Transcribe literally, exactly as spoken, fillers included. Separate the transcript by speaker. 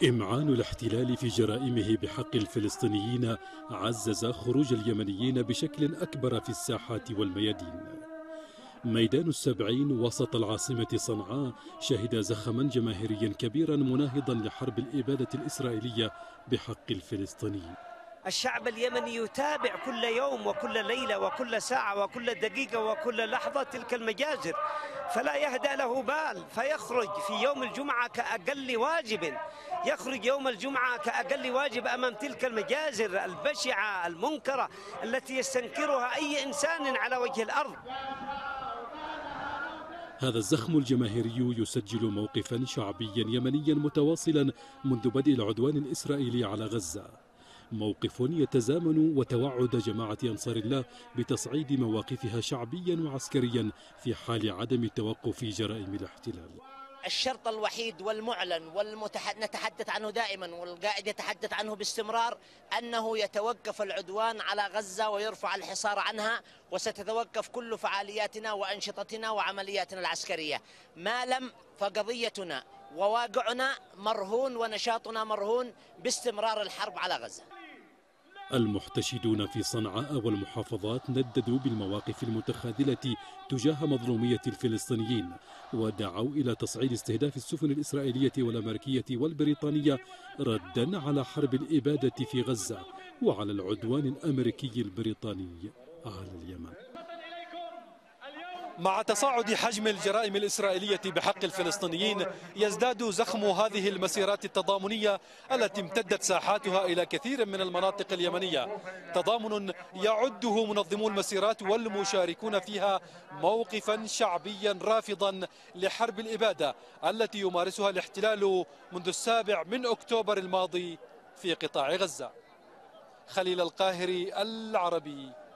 Speaker 1: إمعان الاحتلال في جرائمه بحق الفلسطينيين عزز خروج اليمنيين بشكل أكبر في الساحات والميادين. ميدان السبعين وسط العاصمة صنعاء شهد زخما جماهيريا كبيرا مناهضا لحرب الإبادة الإسرائيلية بحق الفلسطينيين.
Speaker 2: الشعب اليمني يتابع كل يوم وكل ليلة وكل ساعة وكل دقيقة وكل لحظة تلك المجازر، فلا يهدأ له بال، فيخرج في يوم الجمعة كأقل واجب، يخرج يوم الجمعة كأقل واجب أمام تلك المجازر البشعة المنكرة التي يستنكرها أي إنسان على وجه الأرض.
Speaker 1: هذا الزخم الجماهيري يسجل موقفا شعبيا يمنيا متواصلا منذ بدء العدوان الإسرائيلي على غزة، موقف يتزامن وتوعد جماعة أنصار الله بتصعيد مواقفها شعبيا وعسكريا في حال عدم توقف جرائم الاحتلال.
Speaker 3: الشرط الوحيد والمعلن والنتحدث عنه دائما والقائد يتحدث عنه باستمرار أنه يتوقف العدوان على غزة ويرفع الحصار عنها، وستتوقف كل فعالياتنا وأنشطتنا وعملياتنا العسكرية. ما لم فقضيتنا وواقعنا مرهون ونشاطنا مرهون باستمرار الحرب على غزة.
Speaker 1: المحتشدون في صنعاء والمحافظات نددوا بالمواقف المتخاذلة تجاه مظلومية الفلسطينيين، ودعوا إلى تصعيد استهداف السفن الإسرائيلية والأمريكية والبريطانية ردا على حرب الإبادة في غزة وعلى العدوان الأمريكي البريطاني على اليمن.
Speaker 4: مع تصاعد حجم الجرائم الإسرائيلية بحق الفلسطينيين يزداد زخم هذه المسيرات التضامنية التي امتدت ساحاتها إلى كثير من المناطق اليمنية، تضامن يعده منظمو المسيرات والمشاركون فيها موقفا شعبيا رافضا لحرب الإبادة التي يمارسها الاحتلال منذ السابع من أكتوبر الماضي في قطاع غزة. خليل القاهري، العربي،